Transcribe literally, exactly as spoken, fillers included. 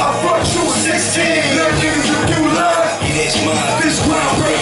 I fucked you at sixteen. That niggas you do love. It is mine. This groundbreaking.